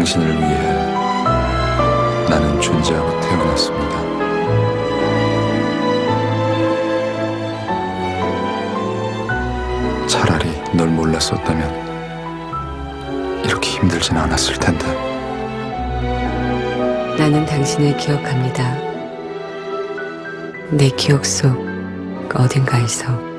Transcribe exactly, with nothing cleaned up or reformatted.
당신을 위해 나는 존재하고 태어났습니다. 차라리 널 몰랐었다면 이렇게 힘들진 않았을 텐데. 나는 당신을 기억합니다. 내 기억 속 어딘가에서.